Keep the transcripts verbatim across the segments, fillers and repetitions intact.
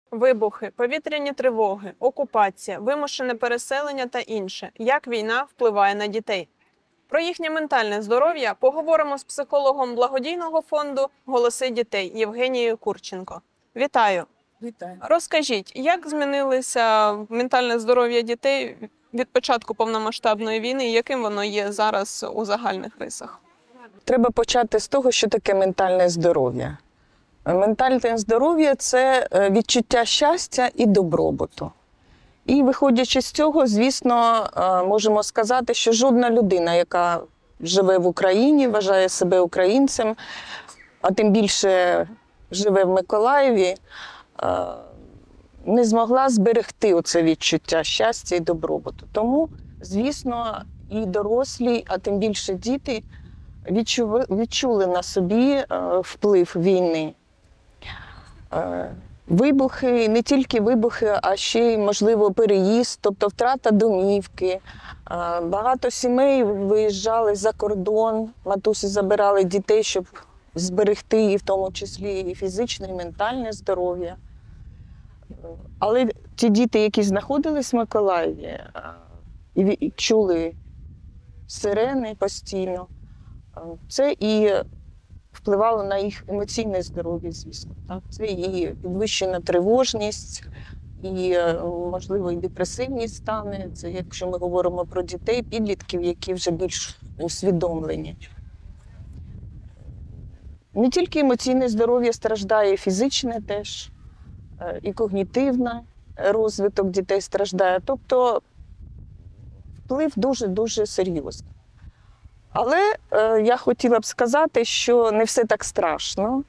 Вибухи, повітряні тривоги, окупація, вимушене переселення та інше. Як війна впливає на дітей? Про їхнє ментальне здоров'я поговоримо з психологом благодійного фонду «Голоси дітей» Євгенією Курченко. Вітаю! Вітаю. Розкажіть, як змінилося ментальне здоров'я дітей від початку повномасштабної війни і яким воно є зараз у загальних рисах? Треба почати з того, що таке ментальне здоров'я. Ментальне здоров'я – це відчуття щастя і добробуту. І виходячи з цього, звісно, можемо сказати, що жодна людина, яка живе в Україні, вважає себе українцем, а тим більше живе в Миколаєві, не змогла зберегти оце відчуття щастя і добробуту. Тому, звісно, і дорослі, а тим більше діти відчули, відчули на собі вплив війни. Вибухи, не тільки вибухи, а ще й, можливо, переїзд, тобто втрата домівки. Багато сімей виїжджали за кордон, матусі забирали дітей, щоб зберегти, і в тому числі і фізичне, і ментальне здоров'я. Але ті діти, які знаходились в Миколаєві і чули сирени постійно, це і впливало на їх емоційне здоров'я, звісно. Так? Це і підвищена тривожність, і, можливо, і депресивні стани. Це якщо ми говоримо про дітей, підлітків, які вже більш усвідомлені. Не тільки емоційне здоров'я страждає, і фізичне теж, і когнітивний розвиток дітей страждає. Тобто вплив дуже-дуже серйозний. Але е, я хотіла б сказати, що не все так страшно.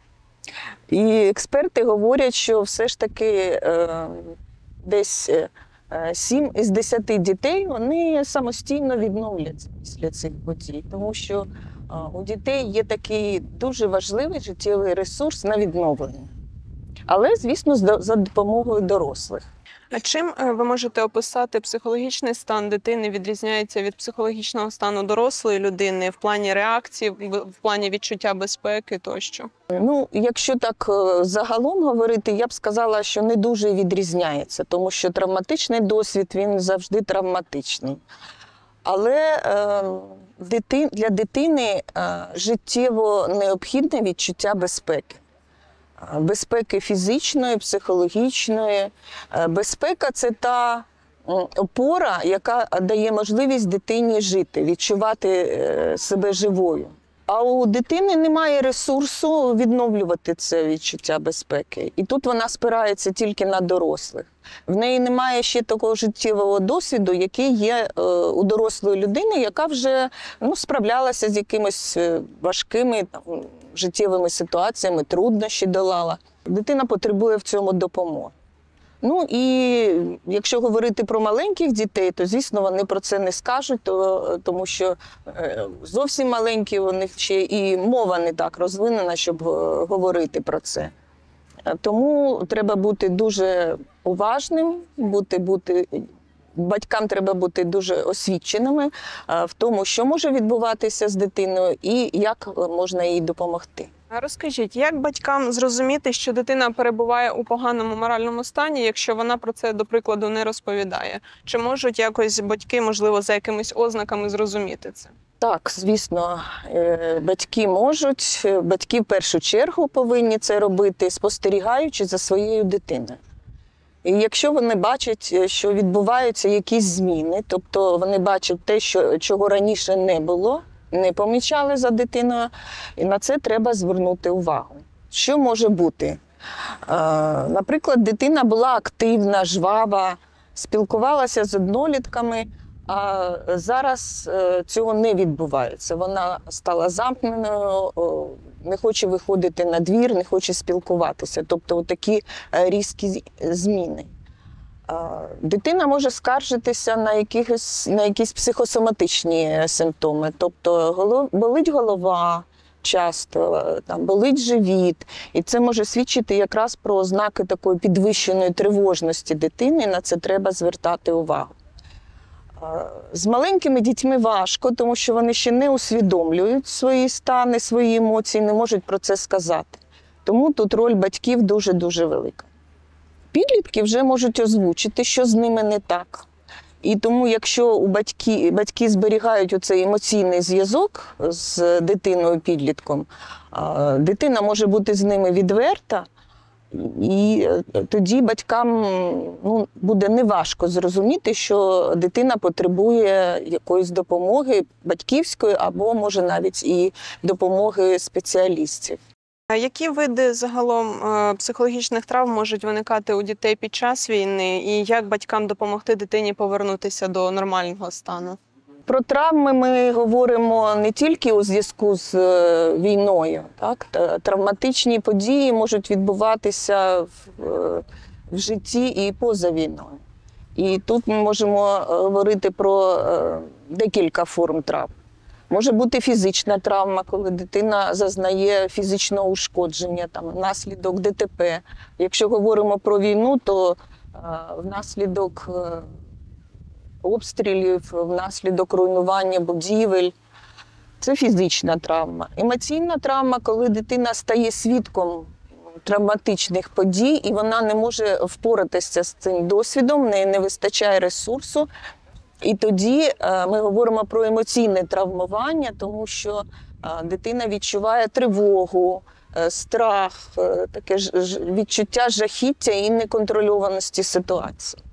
І експерти говорять, що все ж таки е, десь е, сім із десяти дітей вони самостійно відновляться після цих подій. Тому що е, у дітей є такий дуже важливий життєвий ресурс на відновлення. Але, звісно, за допомогою дорослих. А чим ви можете описати психологічний стан дитини відрізняється від психологічного стану дорослої людини в плані реакції, в плані відчуття безпеки тощо? Ну, якщо так загалом говорити, я б сказала, що не дуже відрізняється, тому що травматичний досвід, він завжди травматичний. Але е, дити, для дитини е, життєво необхідне відчуття безпеки. Безпеки фізичної, психологічної. Безпека – це та опора, яка дає можливість дитині жити, відчувати себе живою. А у дитини немає ресурсу відновлювати це відчуття безпеки. І тут вона спирається тільки на дорослих. В неї немає ще такого життєвого досвіду, який є у дорослої людини, яка вже ну, справлялася з якимись важкими там, життєвими ситуаціями, труднощі долала. Дитина потребує в цьому допомоги. Ну і якщо говорити про маленьких дітей, то, звісно, вони про це не скажуть, то, тому що зовсім маленькі, у них ще і мова не так розвинена, щоб говорити про це. Тому треба бути дуже уважним, бути, бути, батькам треба бути дуже освіченими в тому, що може відбуватися з дитиною і як можна їй допомогти. А розкажіть, як батькам зрозуміти, що дитина перебуває у поганому моральному стані, якщо вона про це, до прикладу, не розповідає? Чи можуть якось батьки, можливо, за якимись ознаками зрозуміти це? Так, звісно, батьки можуть, батьки в першу чергу повинні це робити, спостерігаючи за своєю дитиною. І якщо вони бачать, що відбуваються якісь зміни, тобто вони бачать те, що, чого раніше не було, не помічали за дитиною, і на це треба звернути увагу. Що може бути? Наприклад, дитина була активна, жвава, спілкувалася з однолітками, а зараз цього не відбувається. Вона стала замкненою, не хоче виходити на двір, не хоче спілкуватися. Тобто такі різкі зміни. Дитина може скаржитися на якісь, на якісь психосоматичні симптоми. Тобто голов, болить голова часто, там, болить живіт. І це може свідчити якраз про ознаки такої підвищеної тривожності дитини, і на це треба звертати увагу. З маленькими дітьми важко, тому що вони ще не усвідомлюють свої стани, свої емоції, не можуть про це сказати. Тому тут роль батьків дуже-дуже велика. підлітки вже можуть озвучити, що з ними не так. І тому, якщо у батьки, батьки зберігають оцей емоційний зв'язок з дитиною-підлітком, дитина може бути з ними відверта, і тоді батькам ну, буде неважко зрозуміти, що дитина потребує якоїсь допомоги батьківської або, може, навіть і допомоги спеціалістів. А які види загалом е, психологічних травм можуть виникати у дітей під час війни, і як батькам допомогти дитині повернутися до нормального стану? Про травми ми говоримо не тільки у зв'язку з війною. Так? Травматичні події можуть відбуватися в, в житті і поза війною. І тут ми можемо говорити про декілька форм травм. Може бути фізична травма, коли дитина зазнає фізичного ушкодження, там, внаслідок ДТП. Якщо говоримо про війну, то внаслідок обстрілів, внаслідок руйнування будівель. Це фізична травма. Емоційна травма, коли дитина стає свідком травматичних подій, і вона не може впоратися з цим досвідом, в неї не вистачає ресурсу. І тоді ми говоримо про емоційне травмування, тому що дитина відчуває тривогу, страх, таке відчуття жахіття і неконтрольованості ситуації.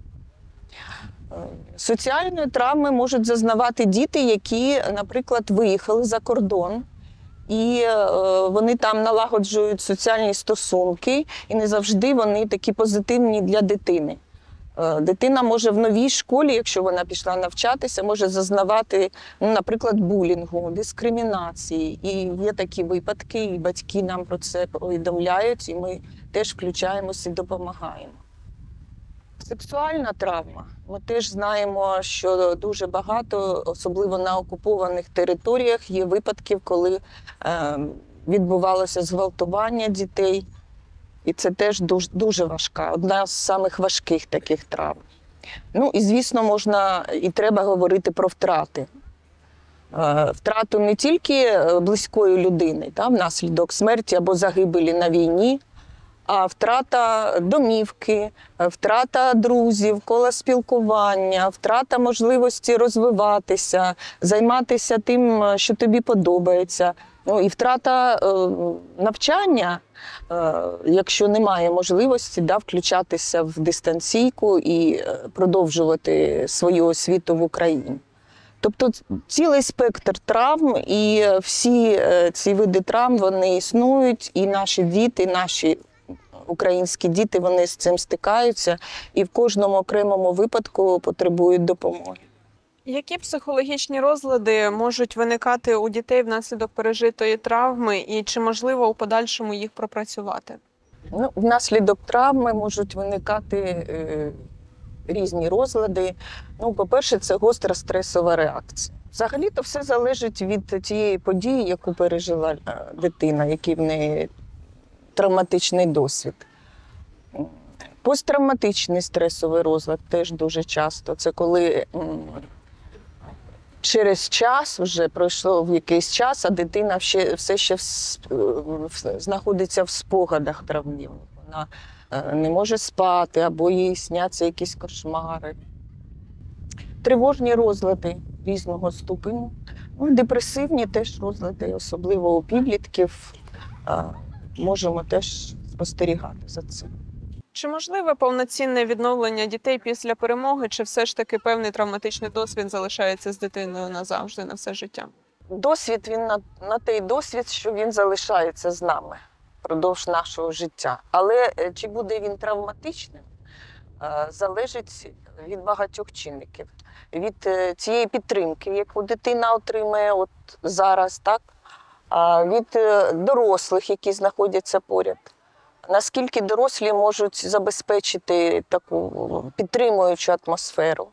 Соціальної травми можуть зазнавати діти, які, наприклад, виїхали за кордон, і вони там налагоджують соціальні стосунки, і не завжди вони такі позитивні для дитини. Дитина може в новій школі, якщо вона пішла навчатися, може зазнавати, ну, наприклад, булінгу, дискримінації. І є такі випадки, і батьки нам про це повідомляють, і ми теж включаємося і допомагаємо. Сексуальна травма. Ми теж знаємо, що дуже багато, особливо на окупованих територіях, є випадків, коли е, відбувалося зґвалтування дітей. І це теж дуже, дуже важка, одна з самих важких таких травм. Ну і, звісно, можна і треба говорити про втрати. Е, втрату не тільки близької людини, та, внаслідок смерті або загибелі на війні, а втрата домівки, втрата друзів, кола спілкування, втрата можливості розвиватися, займатися тим, що тобі подобається. Ну, і втрата е, навчання, е, якщо немає можливості да, включатися в дистанційку і продовжувати свою освіту в Україні. Тобто цілий спектр травм, і всі ці види травм, вони існують, і наші діти, наші українські діти, вони з цим стикаються і в кожному окремому випадку потребують допомоги. Які психологічні розлади можуть виникати у дітей внаслідок пережитої травми, і чи можливо у подальшому їх пропрацювати? Ну, внаслідок травми можуть виникати е, різні розлади. Ну, по-перше, це гостра стресова реакція. Взагалі-то все залежить від тієї події, яку пережила дитина, який в неї травматичний досвід. Посттравматичний стресовий розлад теж дуже часто. Це коли через час, вже пройшов якийсь час, а дитина все ще знаходиться в спогадах травмів. Вона не може спати, або їй сняться якісь кошмари. Тривожні розлади різного ступеню. Ну, депресивні теж розлади, особливо у підлітків. Можемо теж спостерігати за цим. Чи можливе повноцінне відновлення дітей після перемоги, чи все ж таки певний травматичний досвід залишається з дитиною назавжди, на все життя? Досвід, він на, на той досвід, що він залишається з нами впродовж нашого життя. Але чи буде він травматичним, залежить від багатьох чинників. Від цієї підтримки, яку дитина отримає от зараз, так? Від дорослих, які знаходяться поряд. Наскільки дорослі можуть забезпечити таку підтримуючу атмосферу.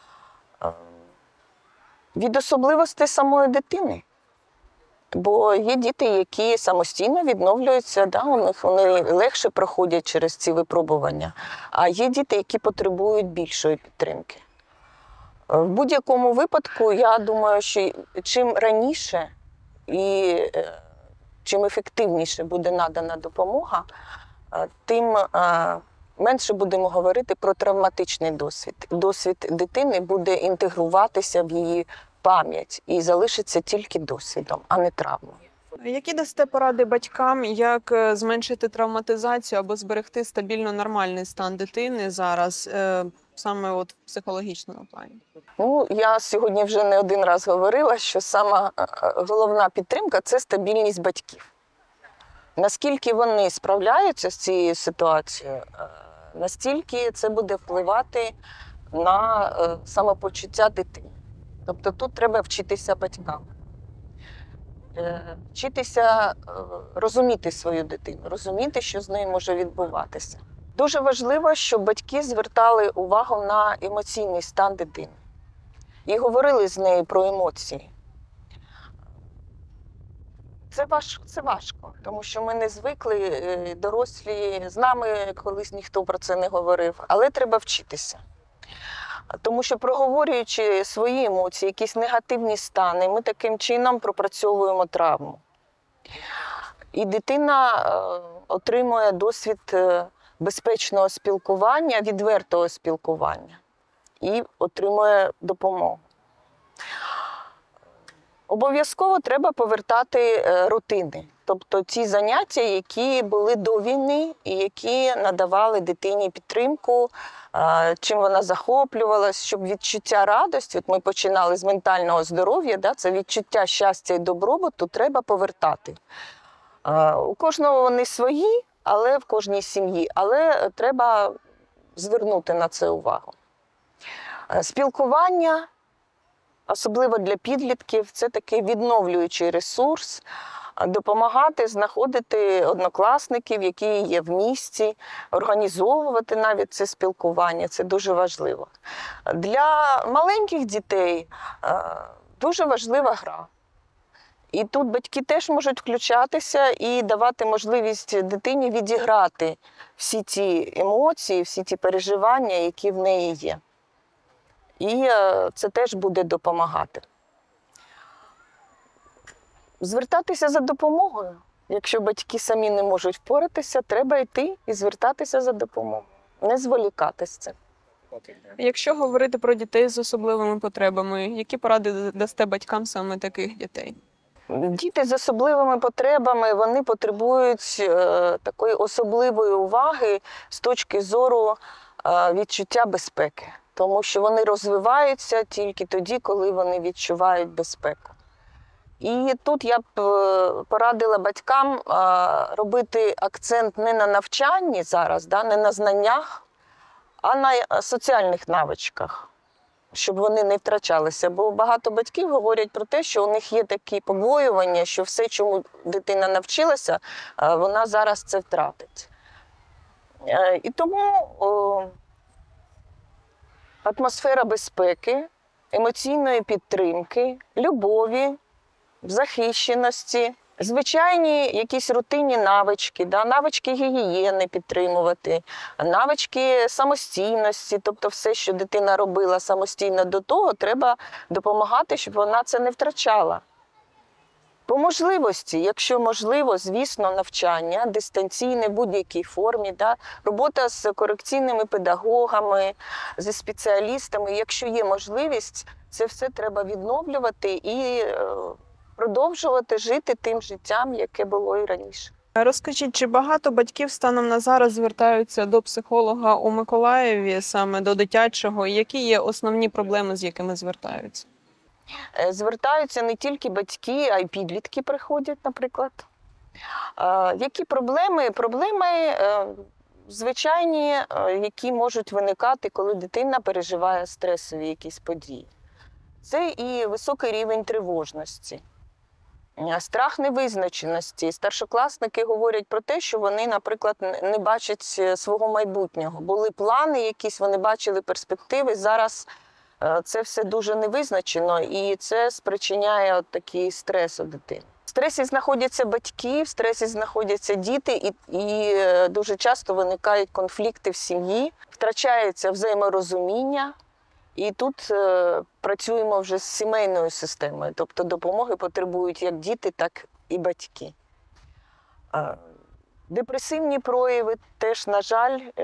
Від особливостей самої дитини. Бо є діти, які самостійно відновлюються, да, у них вони легше проходять через ці випробування. А є діти, які потребують більшої підтримки. В будь-якому випадку, я думаю, що чим раніше і чим ефективніше буде надана допомога, тим менше будемо говорити про травматичний досвід. Досвід дитини буде інтегруватися в її пам'ять і залишиться тільки досвідом, а не травмою. Які дасте поради батькам, як е, зменшити травматизацію або зберегти стабільно нормальний стан дитини зараз, е, саме от в психологічному плані? Ну, я сьогодні вже не один раз говорила, що сама е, головна підтримка – це стабільність батьків. Наскільки вони справляються з цією ситуацією, е, настільки це буде впливати на е, самопочуття дитини. Тобто тут треба вчитися батькам. Е, Вчитися е, розуміти свою дитину, розуміти, що з нею може відбуватися. Дуже важливо, щоб батьки звертали увагу на емоційний стан дитини і говорили з нею про емоції. Це важко, це важко, тому що ми не звикли, е, дорослі, з нами колись ніхто про це не говорив, але треба вчитися. Тому що, проговорюючи свої емоції, якісь негативні стани, ми таким чином пропрацьовуємо травму. І дитина е, отримує досвід е, безпечного спілкування, відвертого спілкування і отримує допомогу. Обов'язково треба повертати е, рутини, тобто ті заняття, які були до війни і які надавали дитині підтримку, е, чим вона захоплювалась, щоб відчуття радості, от ми починали з ментального здоров'я, да, це відчуття щастя і добробуту треба повертати. Е, у кожного вони свої, але в кожній сім'ї, але треба звернути на це увагу. Е, спілкування, особливо для підлітків, це такий відновлюючий ресурс, допомагати знаходити однокласників, які є в місті, організовувати навіть це спілкування, це дуже важливо. Для маленьких дітей дуже важлива гра. І тут батьки теж можуть включатися і давати можливість дитині відіграти всі ті емоції, всі ті переживання, які в неї є. І це теж буде допомагати. Звертатися за допомогою. Якщо батьки самі не можуть впоратися, треба йти і звертатися за допомогою. Не зволікати з цим. Якщо говорити про дітей з особливими потребами, які поради дасте батькам саме таких дітей? Діти з особливими потребами, вони потребують е, такої особливої уваги з точки зору е, відчуття безпеки. Тому що вони розвиваються тільки тоді, коли вони відчувають безпеку. І тут я б порадила батькам робити акцент не на навчанні зараз, да, не на знаннях, а на соціальних навичках, щоб вони не втрачалися. Бо багато батьків говорять про те, що у них є такі побоювання, що все, чому дитина навчилася, вона зараз це втратить. І тому о, атмосфера безпеки, емоційної підтримки, любові, захищеності, звичайні якісь рутинні навички, да, навички гігієни підтримувати, навички самостійності, тобто все, що дитина робила самостійно до того, треба допомагати, щоб вона це не втрачала. По можливості, якщо можливо, звісно, навчання, дистанційне в будь-якій формі, да, робота з корекційними педагогами, зі спеціалістами, якщо є можливість, це все треба відновлювати і продовжувати жити тим життям, яке було і раніше. Розкажіть, чи багато батьків станом на зараз звертаються до психолога у Миколаєві, саме до дитячого? Які є основні проблеми, з якими звертаються? Звертаються не тільки батьки, а й підлітки приходять, наприклад. Які проблеми? Проблеми звичайні, які можуть виникати, коли дитина переживає стресові якісь події. Це і високий рівень тривожності, страх невизначеності. Старшокласники говорять про те, що вони, наприклад, не бачать свого майбутнього. Були плани якісь, вони бачили перспективи, зараз це все дуже невизначено і це спричиняє от такий стрес у дитини. В стресі знаходяться батьки, в стресі знаходяться діти і, і дуже часто виникають конфлікти в сім'ї, втрачається взаєморозуміння. І тут е, працюємо вже з сімейною системою, тобто допомоги потребують як діти, так і батьки. Е, депресивні прояви теж, на жаль, е,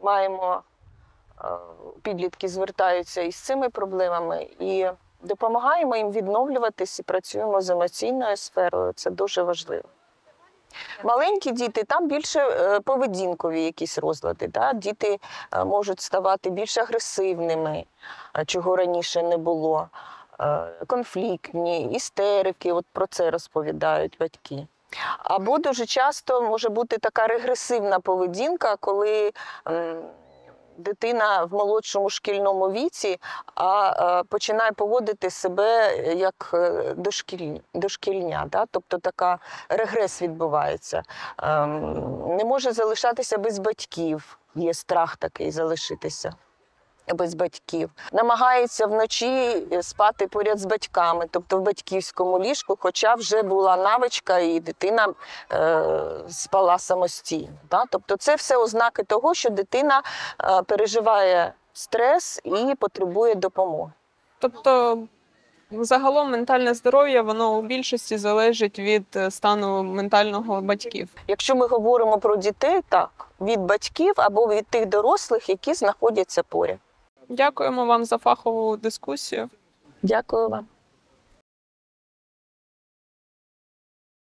маємо, е, підлітки звертаються із цими проблемами і допомагаємо їм відновлюватись і працюємо з емоційною сферою. Це дуже важливо. Маленькі діти, там більше е, поведінкові якісь розлади. Да? Діти е, можуть ставати більш агресивними, е, чого раніше не було, е, конфліктні, істерики, от про це розповідають батьки. Або дуже часто може бути така регресивна поведінка, коли м, дитина в молодшому шкільному віці а, е, починає поводити себе як е, дошкіль, дошкільня. Да? Тобто така регрес відбувається. Ем, не може залишатися без батьків, є страх такий залишитися без батьків. Намагається вночі спати поряд з батьками, тобто в батьківському ліжку, хоча вже була навичка і дитина е, спала самостійно. Да? Тобто це все ознаки того, що дитина е, переживає стрес і потребує допомоги. Тобто, загалом ментальне здоров'я, воно у більшості залежить від е, стану ментального батьків. Якщо ми говоримо про дітей, так, від батьків або від тих дорослих, які знаходяться поряд. Дякуємо вам за фахову дискусію. Дякую вам.